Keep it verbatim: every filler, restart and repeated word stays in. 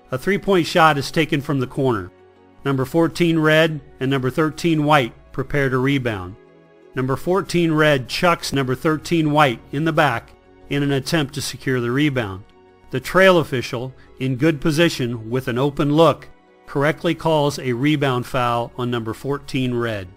A three-point shot is taken from the corner. Number fourteen red and number thirteen white prepare to rebound. Number fourteen red chucks number thirteen white in the back in an attempt to secure the rebound. The trail official, in good position with an open look, correctly calls a rebound foul on number fourteen red.